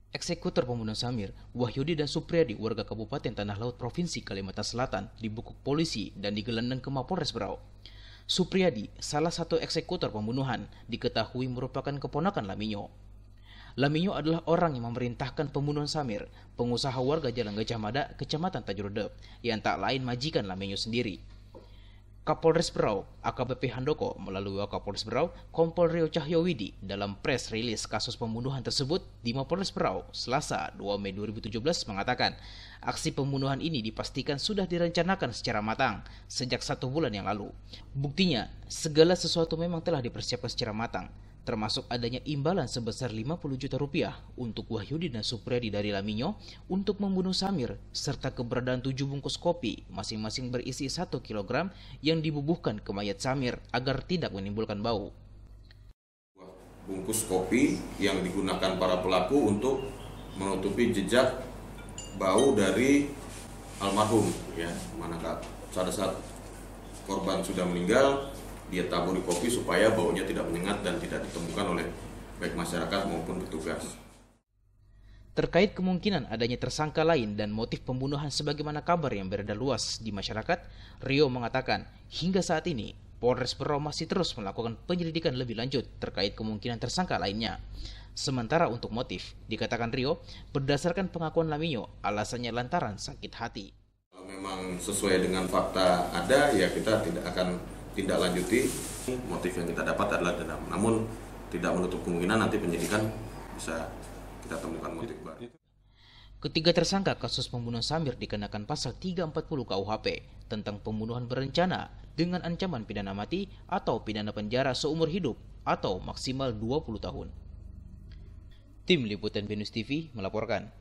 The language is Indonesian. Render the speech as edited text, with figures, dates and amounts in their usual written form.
Eksekutor pembunuhan Samir, Wahyudi dan Supriyadi warga Kabupaten Tanah Laut Provinsi Kalimantan Selatan dibekuk polisi dan digelandang ke Mapolres Berau. Supriyadi, salah satu eksekutor pembunuhan, diketahui merupakan keponakan Laminyo. Laminyo adalah orang yang memerintahkan pembunuhan Samir, pengusaha warga Jalan Gajah Mada, Kecamatan Tajurudep, yang tak lain majikan Laminyo sendiri. Kapolres Berau, AKBP Handoko, melalui Wakapolres Berau, Kompol Rio Cahyowidi, dalam press rilis kasus pembunuhan tersebut di Mapolres Berau, Selasa 2 Mei 2017 mengatakan, aksi pembunuhan ini dipastikan sudah direncanakan secara matang sejak 1 bulan yang lalu. Buktinya, segala sesuatu memang telah dipersiapkan secara matang, termasuk adanya imbalan sebesar 50 juta rupiah untuk Wahyudi dan Supriyadi dari Laminyo untuk membunuh Samir, serta keberadaan 7 bungkus kopi masing-masing berisi 1 kilogram yang dibubuhkan ke mayat Samir agar tidak menimbulkan bau. Bungkus kopi yang digunakan para pelaku untuk menutupi jejak bau dari almarhum, ya, manakala pada saat korban sudah meninggal, dia taburi kopi supaya baunya tidak menyengat dan tidak ditemukan oleh baik masyarakat maupun petugas. Terkait kemungkinan adanya tersangka lain dan motif pembunuhan sebagaimana kabar yang beredar luas di masyarakat, Rio mengatakan hingga saat ini Polres Berau masih terus melakukan penyelidikan lebih lanjut terkait kemungkinan tersangka lainnya. Sementara untuk motif, dikatakan Rio, berdasarkan pengakuan Laminyo, alasannya lantaran sakit hati. Kalau memang sesuai dengan fakta ada, ya kita tidak akan tindak lanjuti. Motif yang kita dapat adalah dendam, namun tidak menutup kemungkinan nanti penyidikan bisa kita temukan motif baru. Ketiga tersangka kasus pembunuhan Samir dikenakan pasal 340 KUHP tentang pembunuhan berencana dengan ancaman pidana mati atau pidana penjara seumur hidup atau maksimal 20 tahun. Tim Liputan BNews TV melaporkan.